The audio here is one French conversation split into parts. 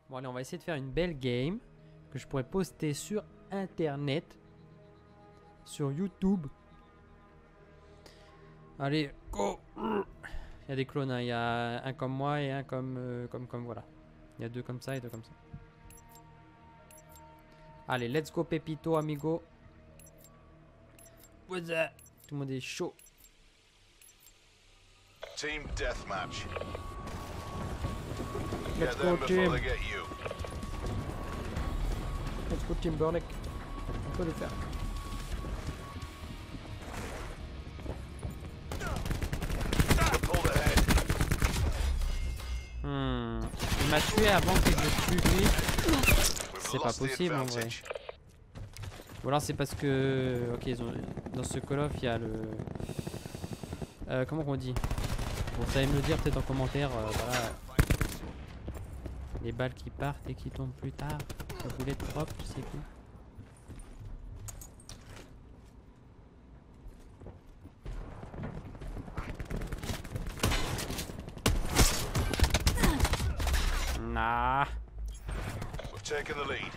Bon allez, on va essayer de faire une belle game que je pourrais poster sur internet, sur YouTube. Allez, go. Il y a des clones, hein. Il y a un comme moi et un comme voilà. Il y a deux comme ça et deux comme ça. Allez, let's go Pepito, amigo. Tout le monde est chaud. Team deathmatch. Let's go team. Let's go Timberlake. On peut le faire. Il m'a tué avant que je le tue lui. C'est pas possible en vrai. Ou alors c'est parce que... Ok, ils ont... dans ce Call of il y a le... comment on dit? Vous savez me le dire peut-être en commentaire. Voilà. Les balles qui partent et qui tombent plus tard. La boulette propre, c'est tout. Nah. We've taken the lead.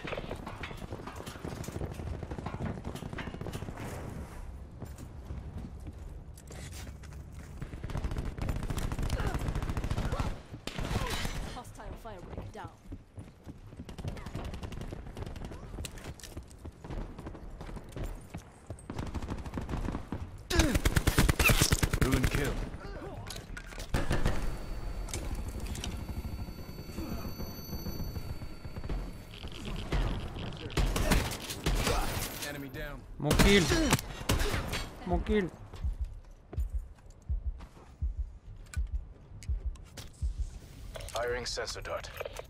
Hostile firebreak down. Ruin kill. Enemy down. Mon kill. Mon kill. Firing sensor dart.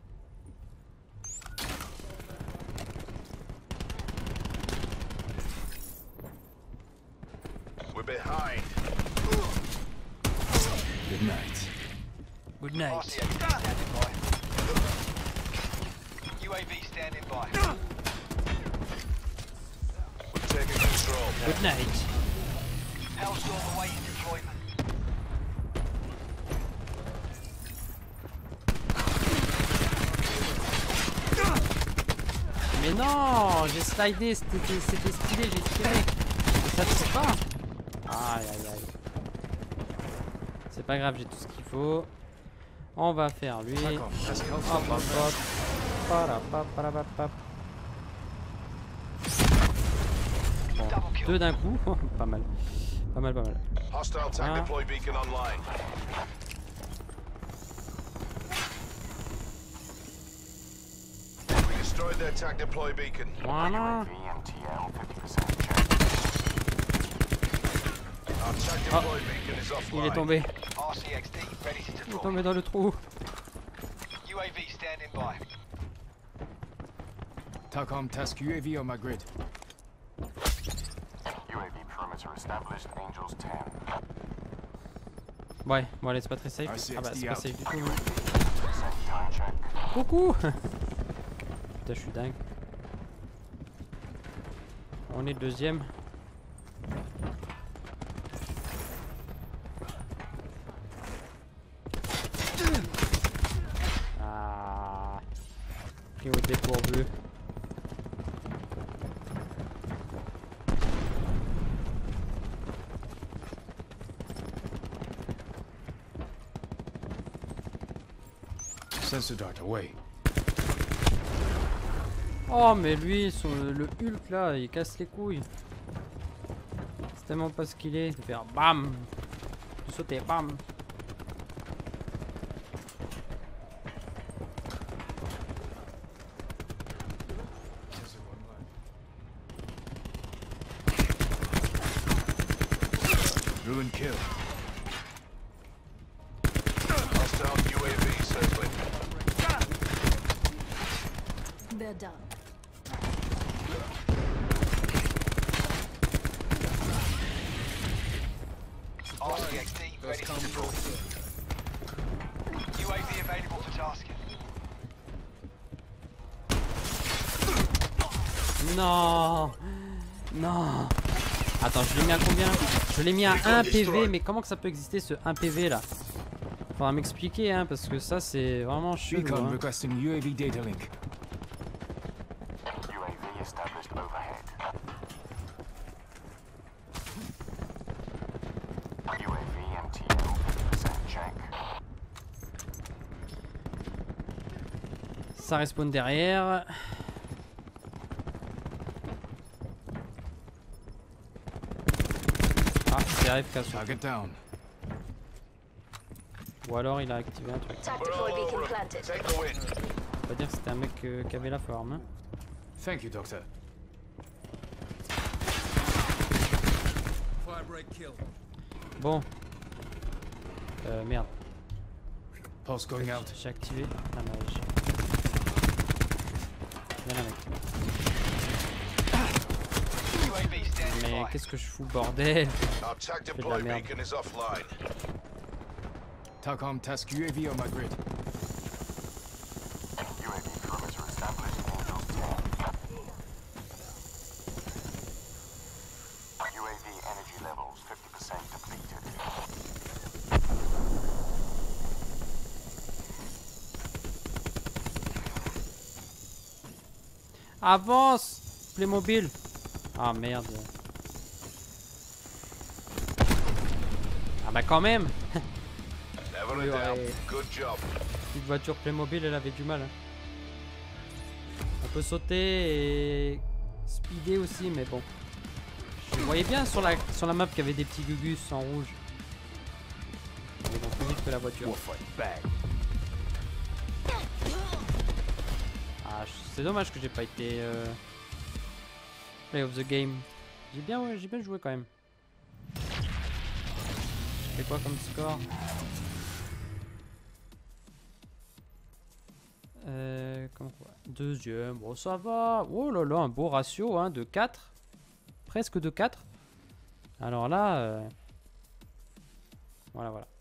We're behind. Good night. Good night. RCX standing by. UAV standing by. We're taking control. Good night. Hellstorm awaiting deployment. Mais non, j'ai slidé, c'était stylé, j'ai tiré. Ça te fait pas. Aïe aïe aïe. C'est pas grave, j'ai tout ce qu'il faut. On va faire lui. Hop hop hop. Parapapapapap. Bon, deux d'un coup. Pas mal. Pas mal, pas mal. Hostile tag deploy beacon online. We destroyed their tag deploy beacon. Voilà. Our tag deploy beacon is Il offline. est tombé. RCXD ready to Il est deploy. tombé dans le trou. UAV standing by. TACOM task UAV on my grid. UAV perimeter established, Angels 10. Ouais, bon allez, c'est pas très safe. RCXD Ah bah c'est pas out. safe du tout. Set time check. Coucou. Putain, je suis dingue. On est deuxième. Ah. Pris au dépourvu. Sensor dart away. Oh mais lui, le Hulk là, il casse les couilles. C'est tellement pas ce qu'il est. De faire BAM. De sauter BAM. Ruin kill. Hostile UAV circling. They're down. RCXD ready to deploy. UAV available for tasking. Non. Non. Attends, je l'ai mis à combien? Je l'ai mis à 1 PV, mais comment que ça peut exister ce 1 PV là? Faudra m'expliquer, hein, parce que ça, c'est vraiment chelou. Beacon Hein. requesting UAV data link. UAV established overhead. UAV MTL 50% check. Ça respawn derrière. Ah, c'est AFK sur. Target down. Ou alors il a activé un truc. Attack We're deploy all beacon over 'em. planted. Take the win. On va dire que c'était un mec qui avait la forme. Hein. Thank you, Doctor. Bon. Merde. Pulse going out. J'ai activé la mage. Viens là, mec. UAV standing Mais by. qu'est-ce que je fous, bordel? Our TAC de la deploy merde. beacon is offline. TACOM task UAV on my grid. UAV perimeter established. Angels 10. UAV energy levels 50% depleted. Avance! Playmobil! Ah merde. Ah bah quand même! Never Oui, in doubt. ouais. Good job. Une voiture Playmobil, elle avait du mal. Hein. On peut sauter et speeder aussi, mais bon. Je voyais bien sur la map qu'il y avait des petits gugus en rouge. Ils vont plus vite que la voiture. Ah, c'est dommage que j'ai pas été play of the game. J'ai bien joué quand même. Je fais quoi comme score? Comment quoi? Deuxième, bon ça va. Oh là là, un beau ratio hein, de 4. Presque de 4. Alors là, voilà.